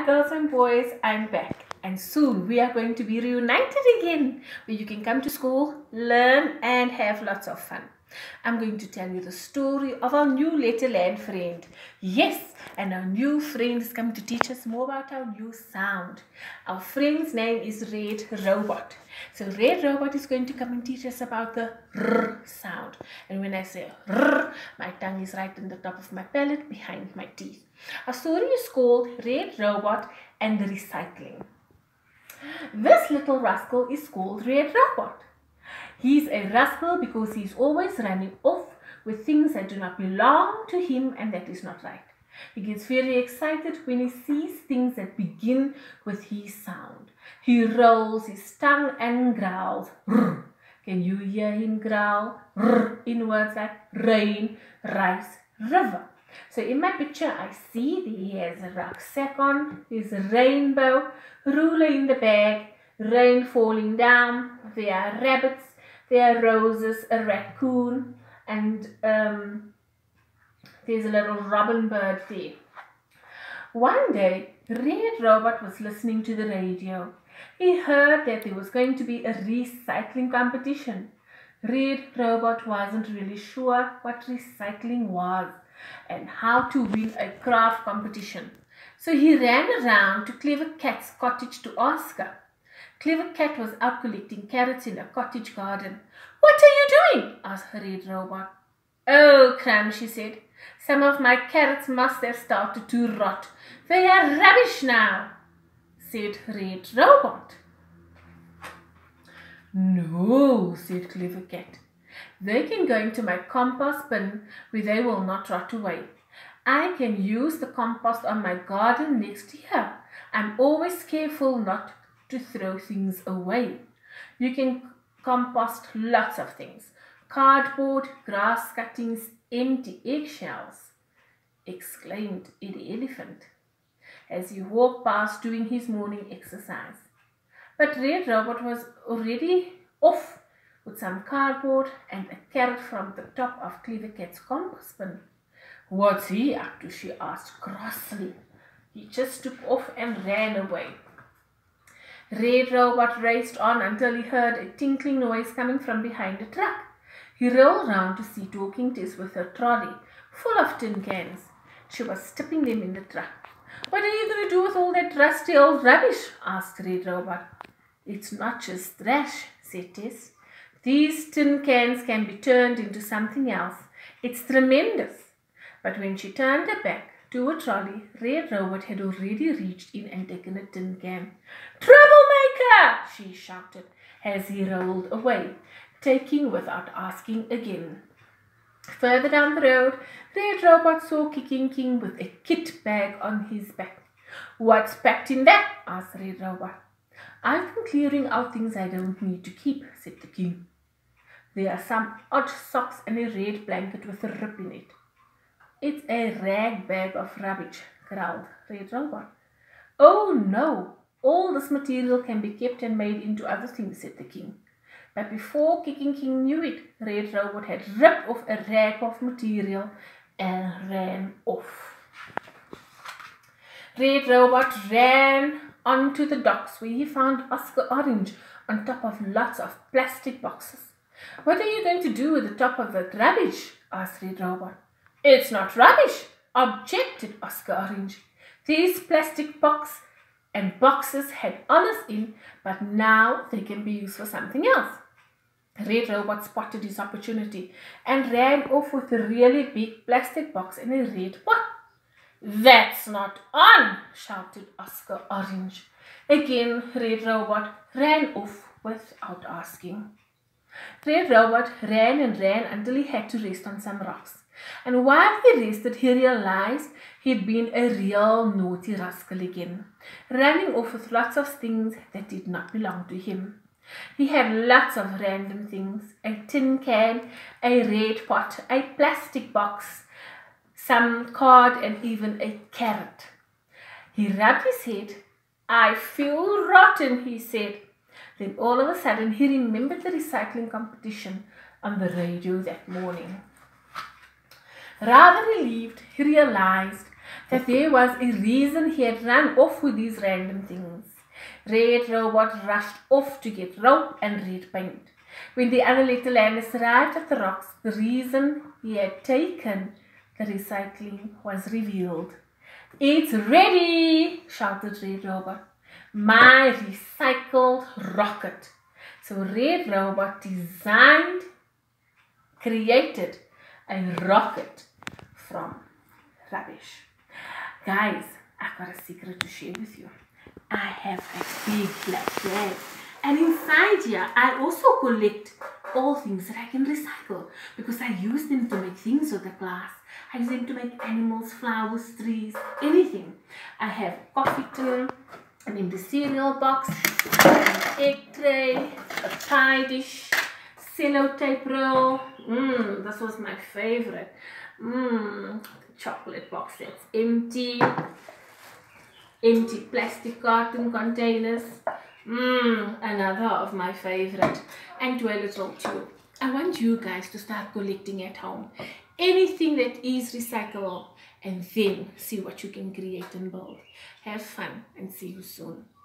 girls and boys, I'm back, and soon we are going to be reunited again, where you can come to school, learn and have lots of fun. I'm going to tell you the story of our new Letterland friend. Yes, and our new friend is coming to teach us more about our new sound. Our friend's name is Red Robot. So Red Robot is going to come and teach us about the R sound. And when I say R, my tongue is right in the top of my palate behind my teeth. Our story is called Red Robot and the Recycling. This little rascal is called Red Robot. He's a rascal because he's always running off with things that do not belong to him and that is not right. He gets very excited when he sees things that begin with his sound. He rolls his tongue and growls. Rrr. Can you hear him growl? Rrr, in words like rain, rice, river. So in my picture I see that he has a rucksack on, there's a rainbow, ruler in the bag, rain falling down, there are rabbits, there are roses, a raccoon, and there's a little robin bird there. One day, Red Robot was listening to the radio. He heard that there was going to be a recycling competition. Red Robot wasn't really sure what recycling was and how to win a craft competition. So he ran around to Clever Cat's cottage to ask her. Clever Cat was out collecting carrots in a cottage garden. "What are you doing?" asked Red Robot. "Oh, Crumb," she said. "Some of my carrots must have started to rot. They are rubbish now," said Red Robot. "No," said Clever Cat. "They can go into my compost bin where they will not rot away. I can use the compost on my garden next year. I'm always careful not to throw things away. You can compost lots of things. Cardboard, grass cuttings, empty eggshells," exclaimed Eddie Elephant as he walked past doing his morning exercise. But Red Robot was already off with some cardboard and a carrot from the top of Clever Cat's compost bin. "What's he up to?" she asked crossly. He just took off and ran away. Red Robot raced on until he heard a tinkling noise coming from behind a truck. He rolled round to see Talking Tess with her trolley full of tin cans. She was tipping them in the truck. "What are you going to do with all that rusty old rubbish?" asked Red Robot. "It's not just trash," said Tess. "These tin cans can be turned into something else. It's tremendous." But when she turned her back to a trolley, Red Robot had already reached in and taken a tin can. "Troublemaker!" she shouted as he rolled away, taking without asking again. Further down the road, Red Robot saw Kicking King with a kit bag on his back. "What's packed in that?" asked Red Robot. "I've been clearing out things I don't need to keep," said the king. "There are some odd socks and a red blanket with a rip in it." "It's a rag bag of rubbish," growled Red Robot. "Oh no, all this material can be kept and made into other things," said the king. But before Kicking King knew it, Red Robot had ripped off a rag of material and ran off. Red Robot ran onto the docks where he found Oscar Orange on top of lots of plastic boxes. "What are you going to do with the top of that rubbish?" asked Red Robot. "It's not rubbish," objected Oscar Orange. "These plastic boxes had honours in, but now they can be used for something else." Red Robot spotted his opportunity and ran off with a really big plastic box and a red pot. "That's not on!" shouted Oscar Orange. Again, Red Robot ran off without asking. Red Robot ran and ran until he had to rest on some rocks. And while he rested, he realized he'd been a real naughty rascal again, running off with lots of things that did not belong to him. He had lots of random things: a tin can, a red pot, a plastic box, some card, and even a carrot. He rubbed his head. "I feel rotten," he said. Then all of a sudden he remembered the recycling competition on the radio that morning. Rather relieved, he realized that there was a reason he had run off with these random things. Red Robot rushed off to get rope and red paint. When the other little Landers arrived at the rocks, the reason he had taken the recycling was revealed. "It's ready!" shouted Red Robot. "My recycled rocket." So Red Robot created a rocket from rubbish. Guys, I've got a secret to share with you. I have a big black bag, and inside here I also collect all things that I can recycle, because I use them to make things with the glass. I use them to make animals, flowers, trees, anything. I have a coffee tin, an empty cereal box, an egg tray, a pie dish, sellotape roll. This was my favorite. Chocolate box that's empty plastic carton containers. Another of my favorite. And toilet roll too. I want you guys to start collecting at home anything that is recyclable, and then see what you can create and build. Have fun and see you soon.